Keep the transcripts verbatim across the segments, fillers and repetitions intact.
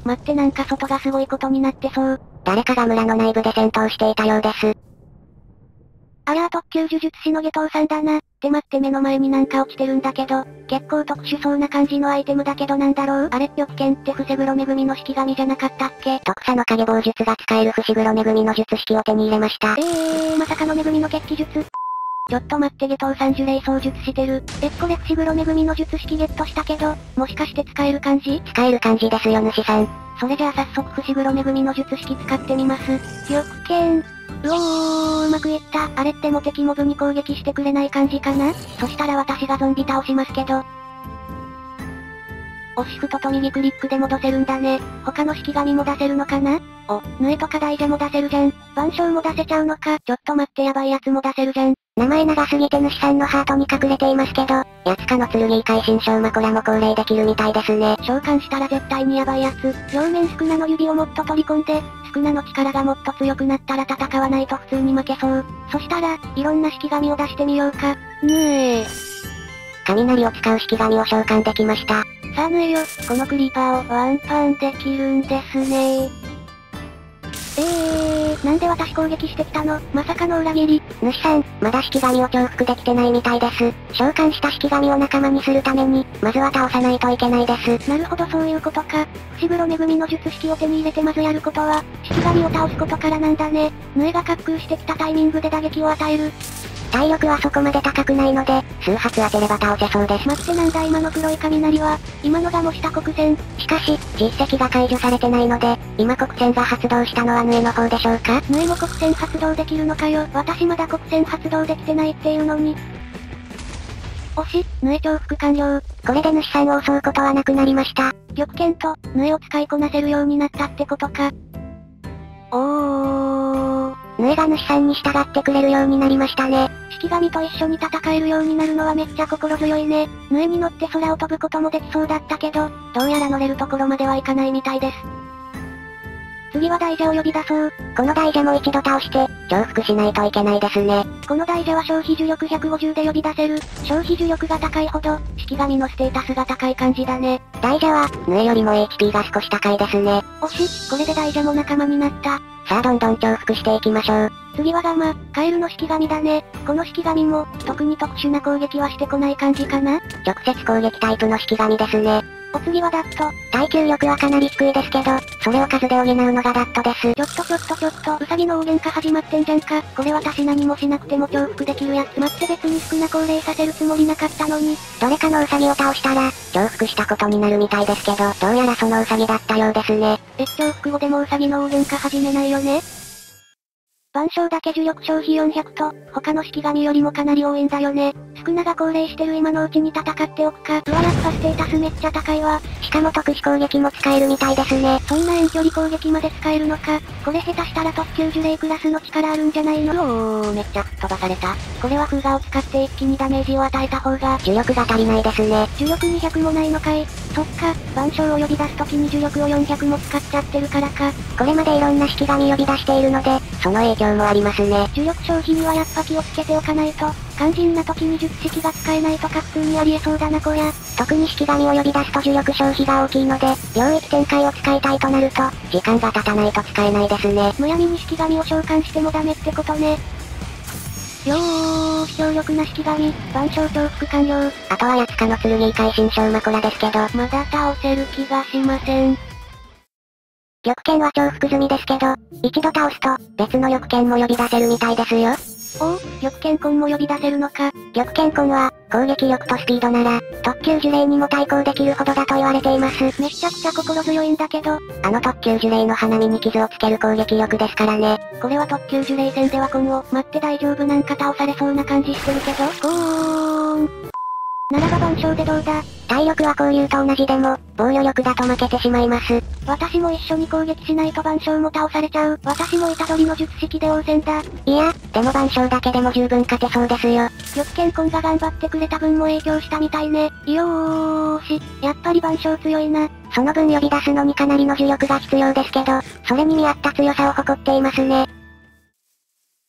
待ってなんか外がすごいことになってそう。 誰かが村の内部で戦闘していたようです。 ありゃあ特級呪術師の下等さんだな。って待って目の前になんか落ちてるんだけど、結構特殊そうな感じのアイテムだけどなんだろう。あれ玉剣って伏黒恵の式神じゃなかったっけ？ 特殊の影棒術が使える伏黒恵の術式を手に入れました。 えー、まさかの恵の決起術。ちょっと待って下等さん呪霊操術してる。え、これ伏黒恵の術式ゲットしたけど、もしかして使える感じ？ 使える感じですよ主さん。 それじゃあ早速伏黒恵の術式使ってみます。玉剣。うおー、うまくいった。あれっても敵モブに攻撃してくれない感じかな？そしたら私がゾンビ倒しますけど。押しフトと右クリックで戻せるんだね。他の式神も出せるのかな？お、ヌエとか大蛇も出せるじゃん。万象も出せちゃうのか。ちょっと待ってやばいやつも出せるじゃん。 名前長すぎて主さんのハートに隠れていますけど、やつかの剣異界新章マコラも恒例できるみたいですね。 召喚したら絶対にやばいやつ。両面スクナの指をもっと取り込んで、スクナの力がもっと強くなったら戦わないと普通に負けそう。そしたら、いろんな式神を出してみようか。ぬえー。 雷を使う式神を召喚できました。 さあぬえよ、このクリーパーをワンパンできるんですね。えー、なんで私攻撃してきたの？まさかの裏切り。 主さん、まだ式神を重複できてないみたいです。召喚した式神を仲間にするために、まずは倒さないといけないです。 なるほどそういうことか。伏黒恵の術式を手に入れてまずやることは、式神を倒すことからなんだね。ヌエが滑空してきたタイミングで打撃を与える。 体力はそこまで高くないので、数発当てれば倒せそうです。 待ってなんだ今の黒い雷は、今のが模した黒線。 しかし、実績が解除されてないので、今黒線が発動したのはヌエの方でしょうか？ ヌエも黒線発動できるのかよ。私まだ黒線発動できてないっていうのに。惜し、ヌエ重複完了。 これで主さんを襲うことはなくなりました。 玉剣と、ヌエを使いこなせるようになったってことか。おー。 ヌエが主さんに従ってくれるようになりましたね。 式神と一緒に戦えるようになるのはめっちゃ心強いね。ヌエに乗って空を飛ぶこともできそうだったけど、どうやら乗れるところまではいかないみたいです。次は大蛇を呼び出そう。 この大蛇も一度倒して、重複しないといけないですね。 この大蛇は消費呪力ひゃくごじゅうで呼び出せる。消費呪力が高いほど、式神のステータスが高い感じだね。 大蛇は、ヌエよりも エイチピー が少し高いですね。 惜し、これで大蛇も仲間になった。 さあどんどん重複していきましょう。 次はガマ、カエルの式神だね。この式神も、特に特殊な攻撃はしてこない感じかな？ 直接攻撃タイプの式神ですね。 お次はダット。 耐久力はかなり低いですけど、それを数で補うのがダットです。 ちょっとちょっとちょっと、ウサギの大喧嘩始まってんじゃんか。これ私何もしなくても重複できるやつ。待って別に少な高齢させるつもりなかったのに。 どれかのウサギを倒したら、重複したことになるみたいですけど、どうやらそのウサギだったようですね。 え、重複後でもウサギの大喧嘩始めないよね？万象だけ呪力消費よんひゃくと、他の式神よりもかなり多いんだよね。スクナが高齢してる今のうちに戦っておくか。うわやっぱステータスめっちゃ高いわ。 しかも特殊攻撃も使えるみたいですね。 そんな遠距離攻撃まで使えるのか。これ下手したら特級呪霊クラスの力あるんじゃないの？おー、めっちゃ吹っ飛ばされた。これは風雅を使って一気にダメージを与えた方が、 呪力が足りないですね。 呪力にひゃくもないのかい。そっか、万象を呼び出す時に呪力をよんひゃくも使っちゃってるからか。 これまでいろんな式神呼び出しているので、その影響もありますね。 呪力消費にはやっぱ気をつけておかないと、肝心な時に術式が使えないとか普通にありえそうだなこや。 特に式神を呼び出すと呪力消費が大きいので、領域展開を使いたいとなると、時間が経たないと使えないですね。 むやみに式神を召喚してもダメってことね。よーし強力な式神、万象重複完了。 あとはやつかの剣異界新章マコラですけど、 まだ倒せる気がしません。 玉剣は重複済みですけど、一度倒すと、別の玉剣も呼び出せるみたいですよ。 おお、玉剣魂も呼び出せるのか。 玉剣魂は、攻撃力とスピードなら、特級呪霊にも対抗できるほどだと言われています。 めちゃくちゃ心強いんだけど、 あの特級呪霊の鼻身に傷をつける攻撃力ですからね。 これは特級呪霊戦では今後、待って大丈夫なんか倒されそうな感じしてるけど、ゴーン。ならば万象でどうだ？ 体力は交流と同じでも、防御力だと負けてしまいます。 私も一緒に攻撃しないと万象も倒されちゃう。私も虎杖の術式で応戦だ。 いや、でも万象だけでも十分勝てそうですよ。 玉剣魂が頑張ってくれた分も影響したみたいね。よーし、やっぱり万象強いな。 その分呼び出すのにかなりの呪力が必要ですけど、それに見合った強さを誇っていますね。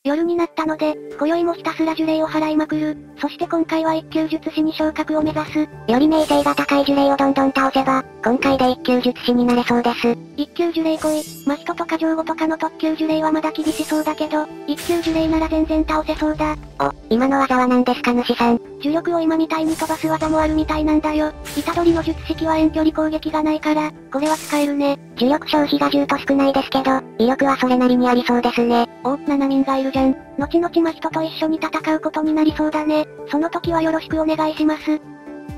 夜になったので、今宵もひたすら呪霊を払いまくる。そして今回は一級術師に昇格を目指す。 より名声が高い呪霊をどんどん倒せば、今回で一級術師になれそうです。 一級呪霊恋、真人とか上語とかの特級呪霊はまだ厳しそうだけど、一級呪霊なら全然倒せそうだ。 お、今の技は何ですか主さん。 呪力を今みたいに飛ばす技もあるみたいなんだよ。虎杖の術式は遠距離攻撃がないから、これは使えるね。 呪力消費がじゅうと少ないですけど、威力はそれなりにありそうですね。 おー、ななみんがいるじゃん。後々真人と一緒に戦うことになりそうだね。その時はよろしくお願いします。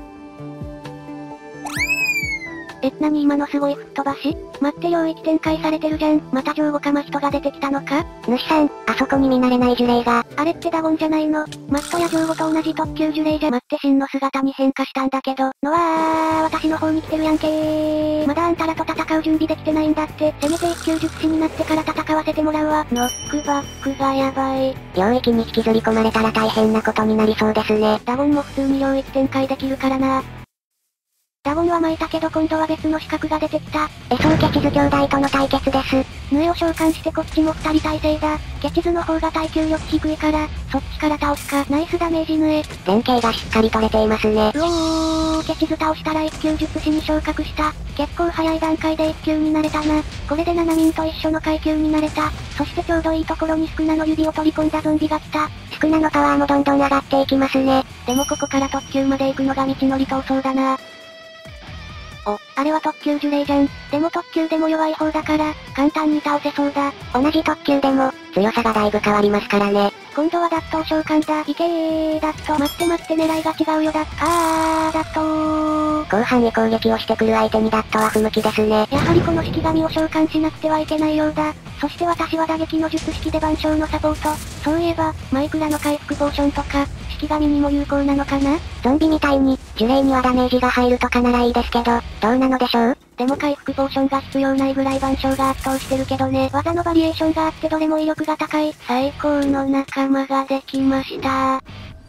え、なに今のすごい吹っ飛ばし？待って領域展開されてるじゃん。また上後か真人が出てきたのか？ 主さん、あそこに見慣れない呪霊が。 あれってダゴンじゃないの？真人や上後と同じ特級呪霊じゃ。待って真の姿に変化したんだけど。のわー、私の方に来てるやんけー。まだあんたらと戦う準備できてないんだって。せめて一級術師になってから戦わせてもらうわ。ノックバックがやばい。 領域に引きずり込まれたら大変なことになりそうですね。 ダゴンも普通に領域展開できるからな。ダゴンは巻いたけど今度は別の資格が出てきた。 エソーケチズ兄弟との対決です。 ヌエを召喚してこっちも二人体制だ。ケチズの方が耐久力低いから、そっちから倒すか。ナイスダメージヌエ。 連携がしっかり取れていますね。 うおー、ケチズ倒したら一級術師に昇格した。結構早い段階で一級になれたな。これでななみんと一緒の階級になれた。そしてちょうどいいところにスクナの指を取り込んだゾンビが来た。 スクナのパワーもどんどん上がっていきますね。 でもここから特級まで行くのが道のり闘争だな。お、あれは特級呪霊じゃん。でも特級でも弱い方だから、簡単に倒せそうだ。 同じ特級でも、強さがだいぶ変わりますからね。 今度はダットを召喚だ。いけー、ダット。待って待って狙いが違うよダット。あー、ダットー。 後半に攻撃をしてくる相手にダットは不向きですね。 やはりこの式神を召喚しなくてはいけないようだ。そして私は打撃の術式で万象のサポート。そういえば、マイクラの回復ポーションとか、式神にも有効なのかな？ ゾンビみたいに、呪霊にはダメージが入るとかならいいですけど、どうなのでしょう？ でも回復ポーションが必要ないぐらい万象が圧倒してるけどね。技のバリエーションがあってどれも威力が高い。最高の仲間ができました。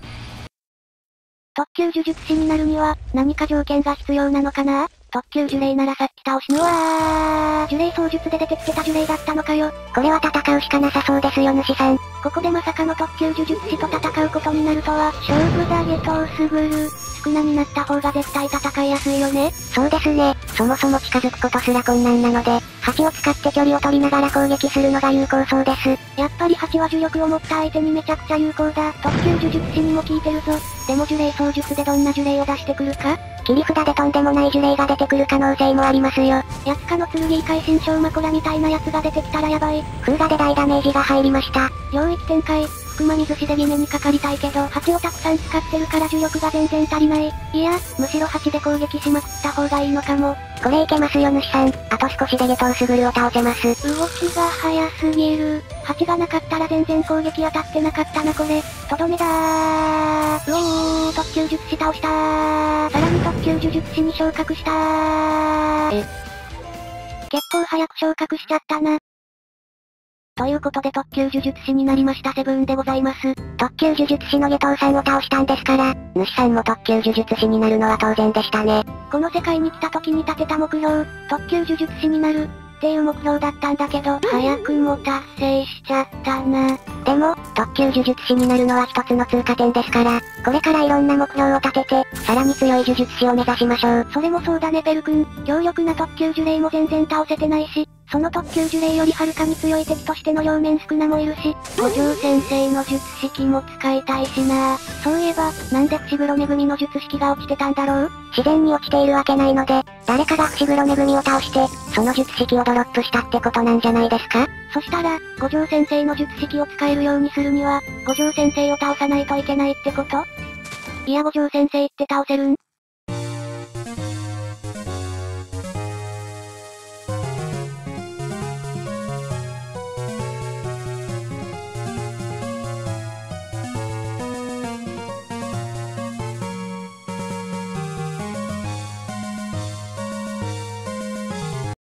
特級呪術師になるには、何か条件が必要なのかな？特級呪霊ならさっき倒しぬわー、呪霊操術で出てきてた呪霊だったのかよ。 これは戦うしかなさそうですよ主さん。 ここでまさかの特級呪術師と戦うことになるとは、勝負だげとすぐる。少なになった方が絶対戦いやすいよね。 そうですね。そもそも近づくことすら困難なので、蜂を使って距離を取りながら攻撃するのが有効そうです。 やっぱり蜂は呪力を持った相手にめちゃくちゃ有効だ。特級呪術師にも効いてるぞ。でも呪霊操術でどんな呪霊を出してくるか？ 切り札でとんでもない呪霊が出てくる可能性もありますよ。 やつかの剣異界新章マコラみたいなやつが出てきたらやばい。 風雅で大ダメージが入りました。 領域展開、福間水しで決めにかかりたいけど、蜂をたくさん使ってるから呪力が全然足りない。いや、むしろ蜂で攻撃しまくった方がいいのかも。 これいけますよ主さん。あと少しでゲトウスグルを倒せます。 動きが早すぎる。蜂がなかったら全然攻撃当たってなかったなこれ。とどめだー。うおー、特級術師倒したー。さらに特級呪術師に昇格したー。え。結構早く昇格しちゃったな。ということで特級呪術師になりましたセブンでございます。 特級呪術師のゲトウさんを倒したんですから、主さんも特級呪術師になるのは当然でしたね。 この世界に来た時に立てた目標、特級呪術師になる、っていう目標だったんだけど、早くも達成しちゃったな。 でも、特級呪術師になるのは一つの通過点ですから、これからいろんな目標を立てて、さらに強い呪術師を目指しましょう。 それもそうだねペル君。強力な特級呪霊も全然倒せてないし、その特級呪霊よりはるかに強い敵としての両面宿儺もいるし、五条先生の術式も使いたいしな。そういえば、なんで伏黒恵の術式が落ちてたんだろう？ 自然に落ちているわけないので、誰かが伏黒恵を倒して、その術式をドロップしたってことなんじゃないですか？ そしたら、五条先生の術式を使えるようにするには、五条先生を倒さないといけないってこと？いや五条先生って倒せるん？